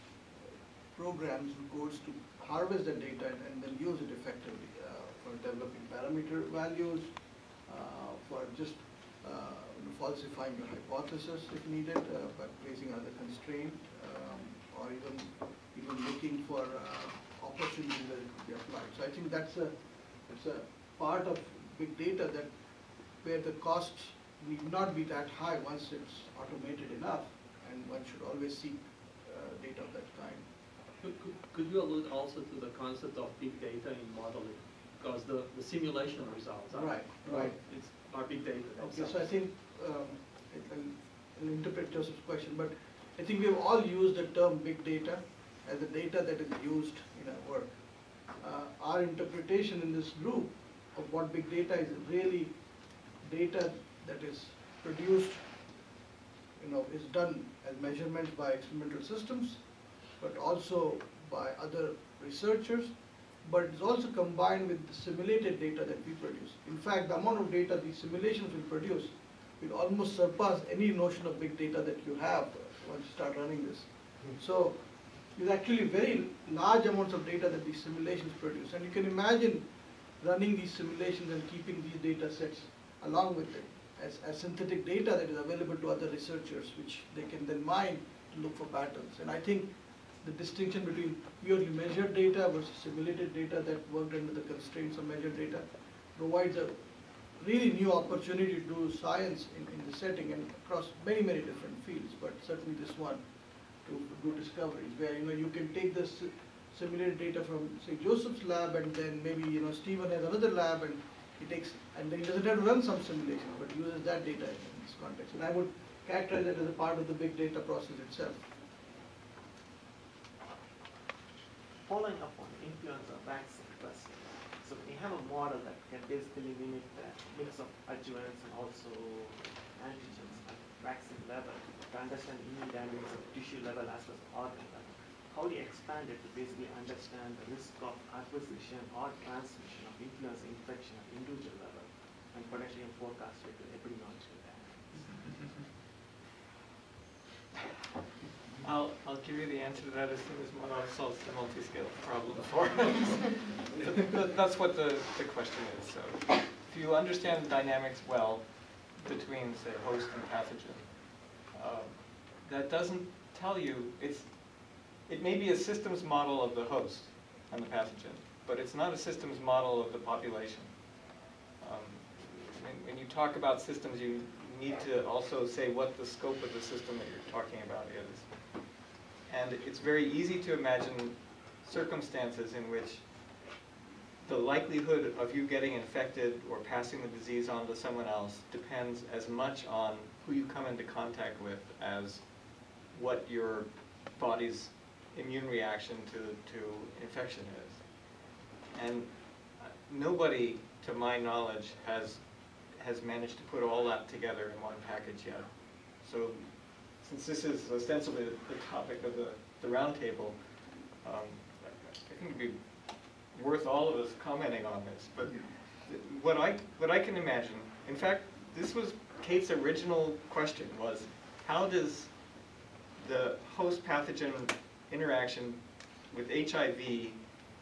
programs and codes to harvest the data and, and then use it effectively uh, for developing parameter values, uh, for just uh, falsifying your hypothesis if needed, uh, by placing other constraint, um, or even even looking for uh, opportunities that could be applied. So I think that's a it's a part of big data that where the costs need not be that high once it's automated enough, and one should always seek uh, data of that kind. Could, could, could you allude also to the concept of big data in modeling? Because the, the simulation results are, right, right. It's are big data. Okay, so I think um, I'll, I'll interpret Joseph's question, but I think we've all used the term big data as the data that is used in our work. Uh, our interpretation in this group of what big data is really data that is produced, you know, is done as measurements by experimental systems, but also by other researchers, but it's also combined with the simulated data that we produce. In fact, the amount of data these simulations will produce will almost surpass any notion of big data that you have once you start running this. So there's actually very large amounts of data that these simulations produce. And you can imagine running these simulations and keeping these data sets along with it as, as synthetic data that is available to other researchers, which they can then mine to look for patterns. And I think the distinction between purely measured data versus simulated data that worked under the constraints of measured data provides a really new opportunity to do science in, in the setting and across many, many different fields, but certainly this one to do discoveries, where you know you can take this simulated data from say Joseph's lab, and then maybe you know Stephen has another lab, and he takes and then he doesn't have to run some simulation, but uses that data in this context. And I would characterize it as a part of the big data process itself. Following up on influenza vaccine question, so we have a model that can basically mimic the mix of adjuvants and also antigens at vaccine level to understand immune dynamics of tissue level as well as organ level. How do you expand it to basically understand the risk of acquisition or transmission of influenza infection at individual level and potentially forecast it to epidemiological dynamics? I'll, I'll give you the answer to that as soon as Manav solves the multi-scale problem for us. So that's what the, the question is. So if you understand the dynamics well between, say, host and pathogen, um, that doesn't tell you, it's, it may be a systems model of the host and the pathogen, but it's not a systems model of the population. Um, when, when you talk about systems, you need to also say what the scope of the system that you're talking about is. And it's very easy to imagine circumstances in which the likelihood of you getting infected or passing the disease on to someone else depends as much on who you come into contact with as what your body's immune reaction to, to infection is. And nobody, to my knowledge, has, has managed to put all that together in one package yet. So since this is ostensibly the, the topic of the, the roundtable, um, I think it'd be worth all of us commenting on this. But what I, what I can imagine, in fact, this was Kate's original question, was how does the host pathogen interaction with H I V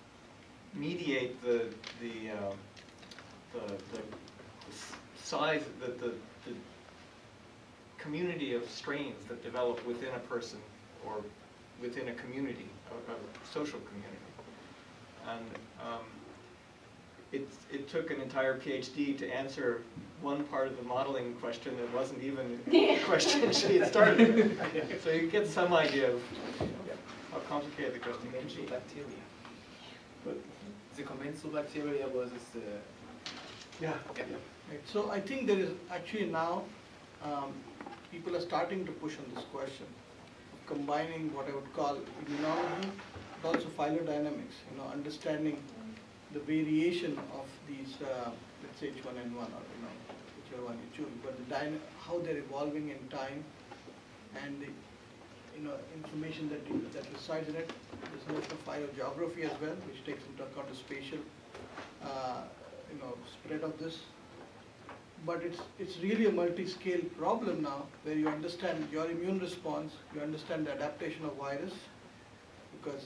mediate the, the, uh, the, the, the size, the, the, the community of strains that develop within a person or within a community, a, a social community. And um, it, it took an entire PhD to answer one part of the modeling question that wasn't even the question she had started with. So you get some idea of how complicated the question can be. Bacteria. But the commensal bacteria versus the... Yeah. yeah. Right. So I think there is actually now, um, people are starting to push on this question of combining what I would call immunology, but also phylogenesis, you know, understanding the variation of these, uh, let's say H one N one or, you know, whichever one you choose, but the dyna how they're evolving in time and the, you know, information that, that resides in it. There's notion of phylogeography as well, which takes into account the spatial, uh, you know, spread of this. But it's, it's really a multi-scale problem now, where you understand your immune response, you understand the adaptation of virus, because,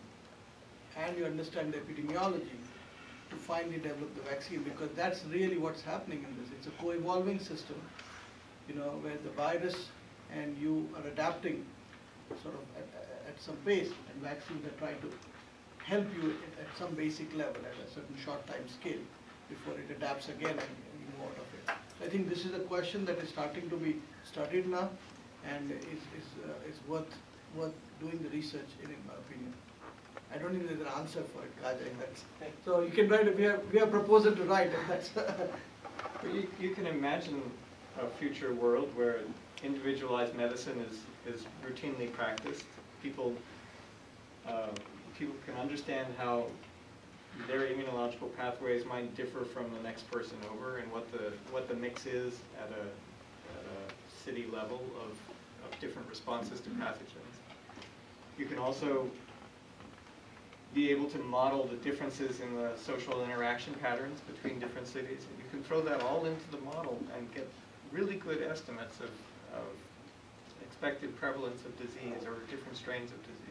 and you understand the epidemiology to finally develop the vaccine, because that's really what's happening in this. It's a co-evolving system, you know, where the virus and you are adapting sort of at, at some pace, and vaccines are trying to help you at, at some basic level, at a certain short time scale, before it adapts again and you move out of it. So I think this is a question that is starting to be studied now, and is, is, uh, is worth, worth doing the research in, in my opinion. I don't think there's an answer for it, Kajay. That's, so you can write, if we have, we have a proposal to write, and that's... But you, you can imagine a future world where individualized medicine is, is routinely practiced. People, uh, people can understand how their immunological pathways might differ from the next person over, and what the, what the mix is at a, at a city level of, of different responses to pathogens. You can also be able to model the differences in the social interaction patterns between different cities. And you can throw that all into the model and get really good estimates of, of expected prevalence of disease or different strains of disease.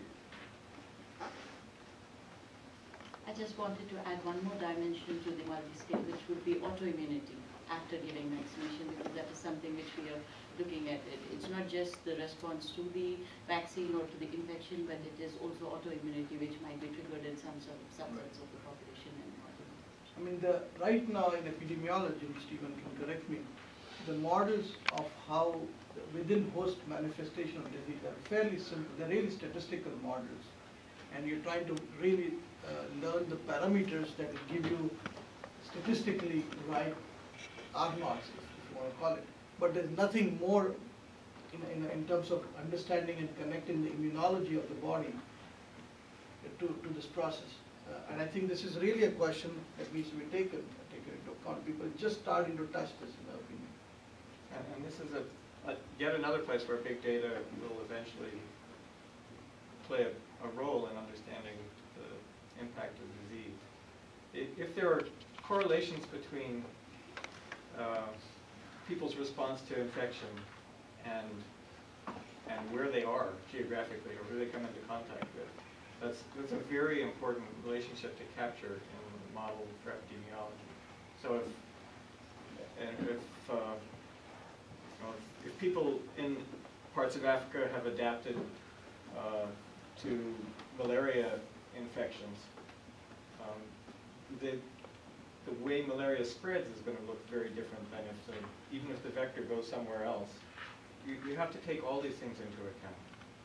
I just wanted to add one more dimension to the multi-scale, which would be autoimmunity after giving vaccination, because that is something which we are looking at. It. It's not just the response to the vaccine or to the infection, but it is also autoimmunity, which might be triggered in some sort of subsets of the population. And I mean, the, right now in epidemiology, Stephen can correct me, the models of how within host manifestation of disease are fairly simple. They're really statistical models. And you're trying to really uh, learn the parameters that will give you statistically right R naughts, if you want to call it. But there's nothing more in, in, in terms of understanding and connecting the immunology of the body to, to this process. Uh, and I think this is really a question that needs to be taken, taken into account. People are just starting to touch this, in my opinion. And, and this is a, a, yet another place where big data will eventually play a, a role in understanding the impact of disease. If, if there are correlations between uh, people's response to infection and and where they are geographically or who they come into contact with, that's that's a very important relationship to capture in the model for epidemiology. So if and if, uh, you know, if if people in parts of Africa have adapted uh, to malaria infections, um, the the way malaria spreads is going to look very different than if the, even if the vector goes somewhere else. You, you have to take all these things into account.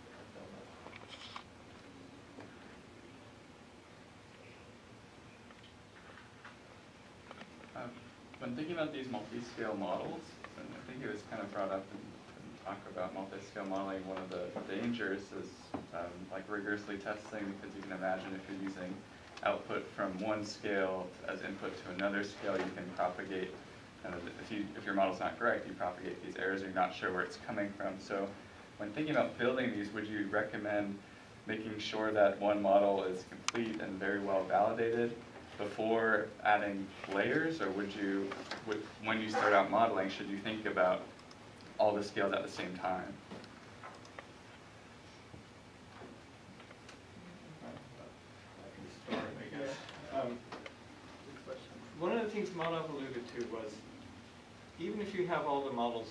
Uh, when thinking about these multi-scale models, and I think it was kind of brought up in, in talk about multi-scale modeling, one of the dangers is um, like rigorously testing, because you can imagine if you're using output from one scale as input to another scale, you can propagate, and if, you, if your model's not correct, you propagate these errors and you're not sure where it's coming from. So when thinking about building these, would you recommend making sure that one model is complete and very well validated before adding layers, or would you, would, when you start out modeling, should you think about all the scales at the same time? Um, one of the things Madhav alluded to was, even if you have all the models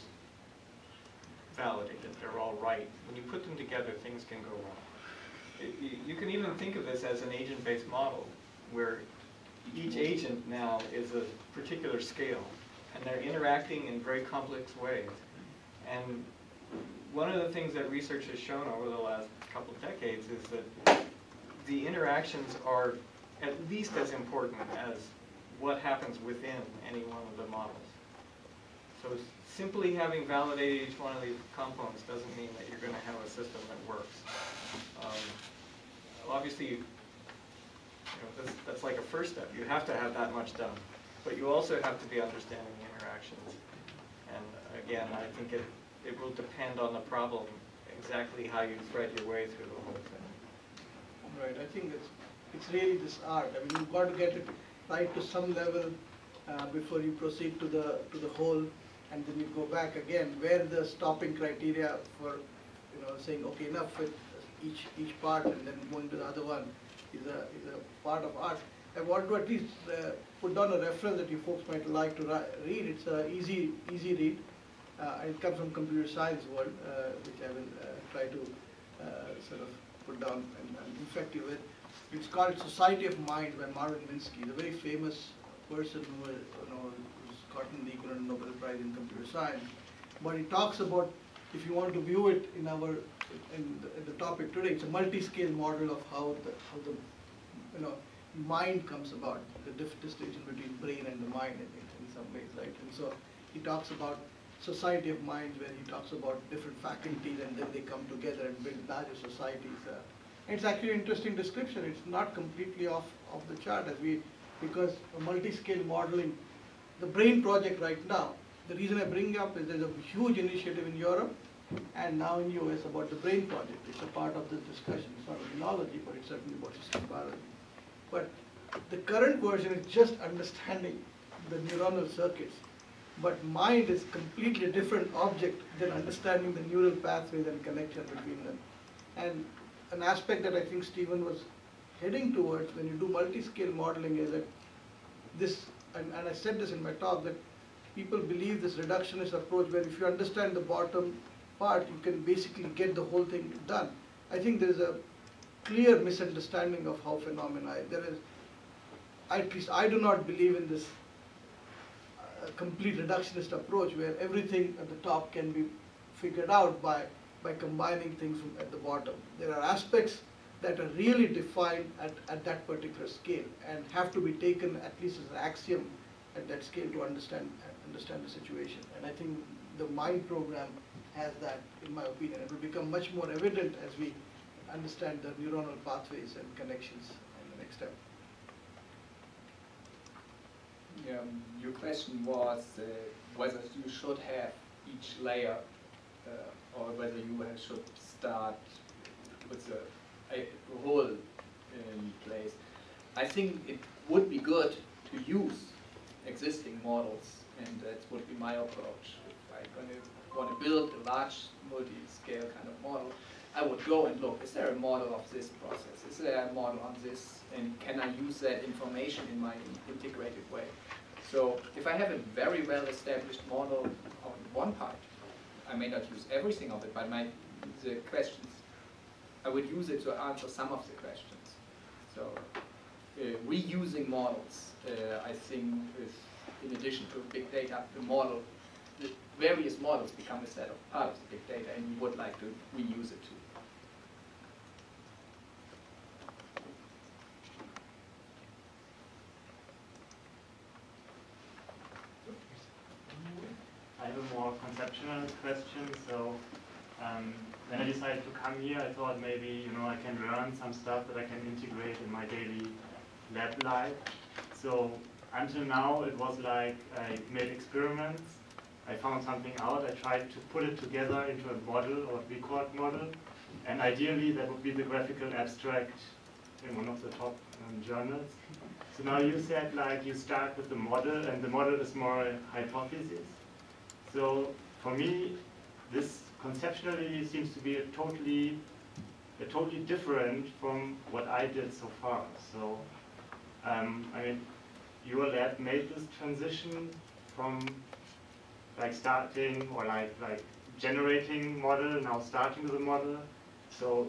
validated, they're all right, when you put them together, things can go wrong. It, you, you can even think of this as an agent-based model, where each agent now is a particular scale, and they're interacting in very complex ways. And one of the things that research has shown over the last couple of decades is that the interactions are at least as important as what happens within any one of the models. So simply having validated each one of these components doesn't mean that you're going to have a system that works. Um, obviously, you know, that's, that's like a first step. You have to have that much done. But you also have to be understanding the interactions. And again, I think it, it will depend on the problem, exactly how you thread your way through the whole thing. Right, I think it's, it's really this art. I mean, you've got to get it right to some level uh, before you proceed to the to the whole, and then you go back again. Where the stopping criteria for, you know, saying okay, enough with each each part, and then going to the other one is a is a part of art. I want to at least uh, put down a reference that you folks might like to read. It's a easy easy read. Uh, it comes from computer science world, uh, which I will uh, try to uh, sort of put down and, and infect you with. It's called Society of Mind by Marvin Minsky, the very famous person who, you know, who's gotten the equivalent Nobel Prize in computer science. But he talks about, if you want to view it in our in the, in the topic today, it's a multi-scale model of how the how the you know mind comes about, the distinction between brain and the mind in, in some ways, right? And so he talks about Society of Minds, where he talks about different faculties and then they come together and build larger societies. Uh, It's actually an interesting description. It's not completely off, off the chart, as we, because a multi-scale modeling, the BRAIN project right now, the reason I bring up is there's a huge initiative in Europe and now in U S about the BRAIN project. It's a part of this discussion. It's not immunology, but it's certainly about system biology. But the current version is just understanding the neuronal circuits. But mind is completely different object than understanding the neural pathways and connection between them. And an aspect that I think Stephen was heading towards when you do multi-scale modeling is that this, and, and I said this in my talk, that people believe this reductionist approach where if you understand the bottom part, you can basically get the whole thing done. I think there's a clear misunderstanding of how phenomena, there is, at least I do not believe in this uh, complete reductionist approach where everything at the top can be figured out by, by combining things from at the bottom. There are aspects that are really defined at, at that particular scale and have to be taken at least as an axiom at that scale to understand, understand the situation. And I think the MIND program has that, in my opinion. It will become much more evident as we understand the neuronal pathways and connections in the next step. Um, your question was uh, whether you should have each layer uh, or whether you should start with a, a whole in place. I think it would be good to use existing models, and that would be my approach. If I'm going to want to build a large multi-scale kind of model, I would go and look, is there a model of this process? Is there a model on this? And can I use that information in my integrated way? So if I have a very well-established model on one part, I may not use everything of it, but my, the questions, I would use it to answer some of the questions. So uh, reusing models, uh, I think, is, in addition to big data, the model, the various models become a set of part of the big data, and we would like to reuse it too. I have a more conceptual question. So um, when I decided to come here, I thought maybe you know I can learn some stuff that I can integrate in my daily lab life. So until now, it was like I made experiments. I found something out. I tried to put it together into a model or a record model, and ideally that would be the graphical abstract in one of the top um, journals. So now you said like you start with the model, and the model is more a hypothesis. So for me, this conceptually seems to be a totally, a totally different from what I did so far. So um, I mean, your lab made this transition from like starting or like like generating model, now starting with a model. So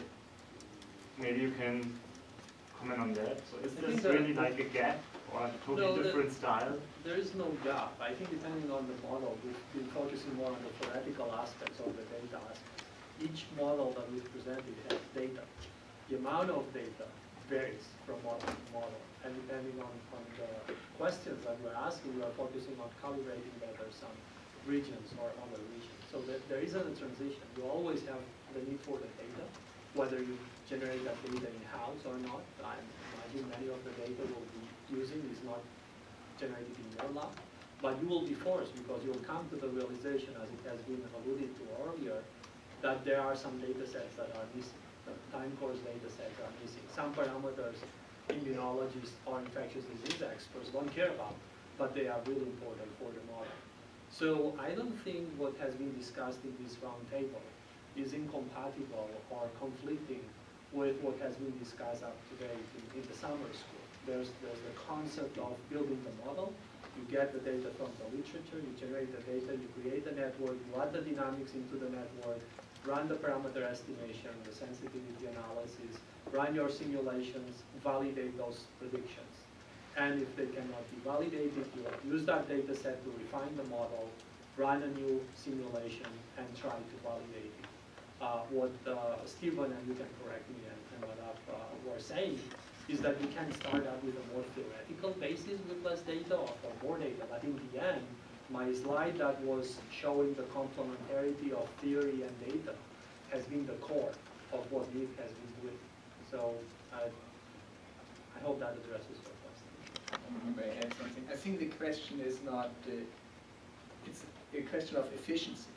maybe you can comment on that. So is this really like a gap or a totally no, different there, style? There is no gap. I think depending on the model, we've been focusing more on the theoretical aspects of the data aspects. Each model that we've presented has data. The amount of data varies from model to model. And depending on, on the questions that we're asking, we are focusing on calibrating better some regions or other regions. So that there isn't a transition. You always have the need for the data, whether you generate that data in-house or not. I imagine many of the data we'll be using is not generated in your lab, but you will be forced because you'll come to the realization, as it has been alluded to earlier, that there are some data sets that are missing. The time course data sets are missing. Some parameters immunologists or infectious disease experts don't care about, but they are really important for the model. So I don't think what has been discussed in this roundtable is incompatible or conflicting with what has been discussed up to date in, in the summer school. There's, there's the concept of building the model. You get the data from the literature, you generate the data, you create the network, you add the dynamics into the network, run the parameter estimation, the sensitivity analysis, run your simulations, validate those predictions. And if they cannot be validated, you use that data set to refine the model, run a new simulation, and try to validate it. Uh, what uh, Stephen, and you can correct me, and, and Madhav uh, were saying, is that we can start out with a more theoretical basis with less data or for more data. But in the end, my slide that was showing the complementarity of theory and data has been the core of what M I E P has been doing. So I, I hope that addresses your question. May I add something? I think the question is not, uh, it's a question of efficiency.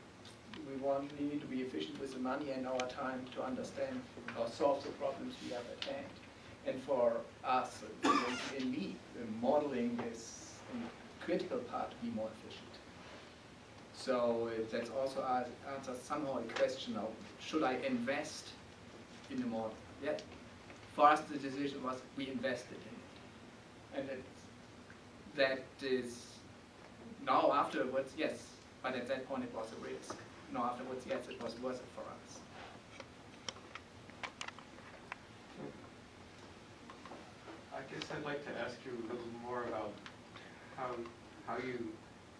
We want, we need to be efficient with the money and our time to understand or solve the problems we have at hand. And for us, in M I E P, modeling is a critical part to be more efficient. So uh, that's also answers somehow a question of, should I invest in the model? Yeah. For us, the decision was we invested in it. And it, that is, now afterwards, yes, but at that point it was a risk. Now afterwards, yes, it was worth it for us. I guess I'd like to ask you a little more about how how you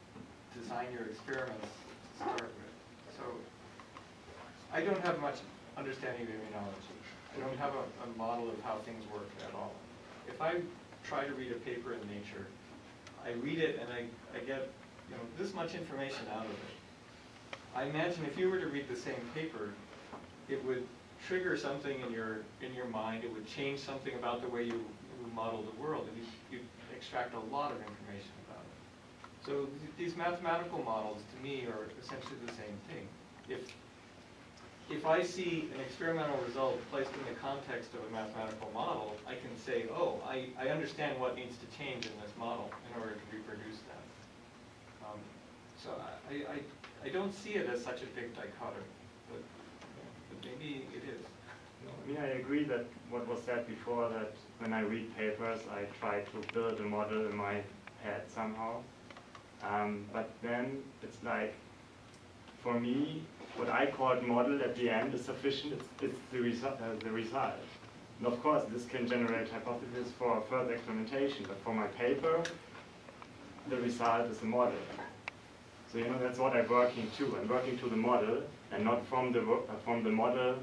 design your experiments to start with. So I don't have much understanding of immunology. I don't have a, a model of how things work at all. If I try to read a paper in Nature, I read it and I, I get you know, this much information out of it. I imagine if you were to read the same paper, it would trigger something in your in your mind. It would change something about the way you, you model the world, and you you extract a lot of information about it. So th these mathematical models, to me, are essentially the same thing. If if I see an experimental result placed in the context of a mathematical model, I can say, oh, I, I understand what needs to change in this model in order to reproduce that. Um, so I, I, I don't see it as such a big dichotomy, but, but maybe it is. I mean, I agree that what was said before, that when I read papers, I try to build a model in my head somehow. Um, but then it's like, for me, what I call model at the end is sufficient. It's, it's the, resu uh, the result. And of course, this can generate hypotheses for further experimentation. But for my paper, the result is the model. So you know that's what I'm working to. I'm working to the model, and not from the uh, from the model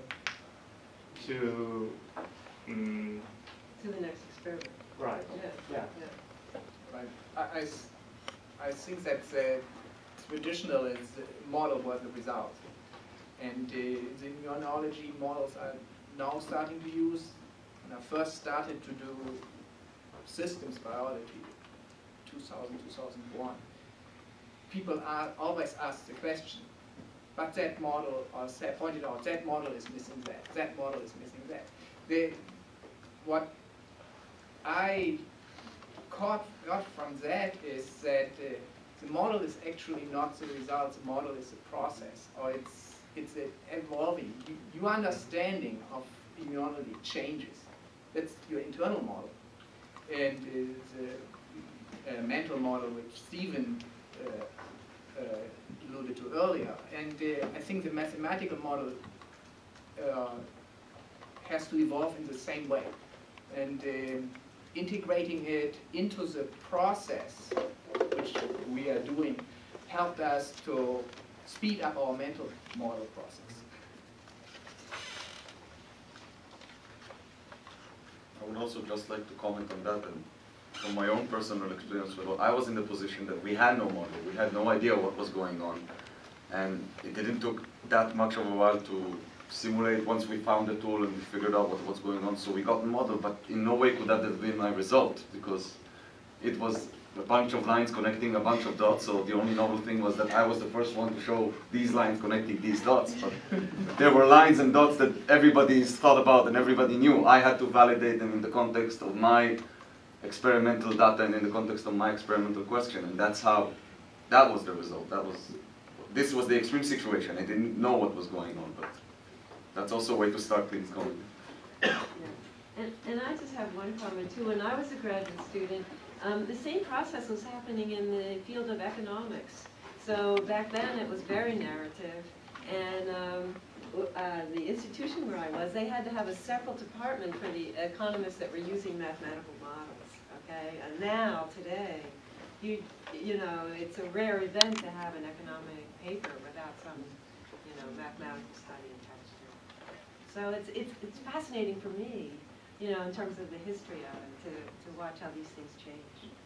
to um, to the next experiment. Right. Yeah. Yeah. yeah. Right. I, I, I think that the traditional is the model was the result. And uh, the immunology models are now starting to use. When I first started to do systems biology, two thousand, two thousand one, people are always ask the question, but that model, or say, pointed out, that model is missing that, that model is missing that. They, what I caught, got from that is that uh, the model is actually not the result, the model is the process, or it's it's a evolving. You, your understanding of immunology changes. That's your internal model. And uh, the uh, mental model which Stephen uh, uh, alluded to earlier. And uh, I think the mathematical model uh, has to evolve in the same way. And uh, integrating it into the process, which we are doing, helped us to speed up our mental model process. I would also just like to comment on that, and from my own personal experience with what I was in the position that we had no model, we had no idea what was going on, and it didn't took that much of a while to simulate once we found the tool and we figured out what was going on. So we got the model, but in no way could that have been my result, because it was a bunch of lines connecting a bunch of dots. So the only novel thing was that I was the first one to show these lines connecting these dots. But there were lines and dots that everybody's thought about and everybody knew. I had to validate them in the context of my experimental data and in the context of my experimental question. And that's how, that was the result. That was, this was the extreme situation. I didn't know what was going on, but that's also a way to start things going. Yeah. And, and I just have one comment too. When I was a graduate student, Um, the same process was happening in the field of economics. So back then it was very narrative, and um, uh, the institution where I was, they had to have a separate department for the economists that were using mathematical models. Okay, and now today, you you know, it's a rare event to have an economic paper without some you know mathematical study attached to it. So it's it's it's fascinating for me, you know, in terms of the history of it, to, to watch how these things change.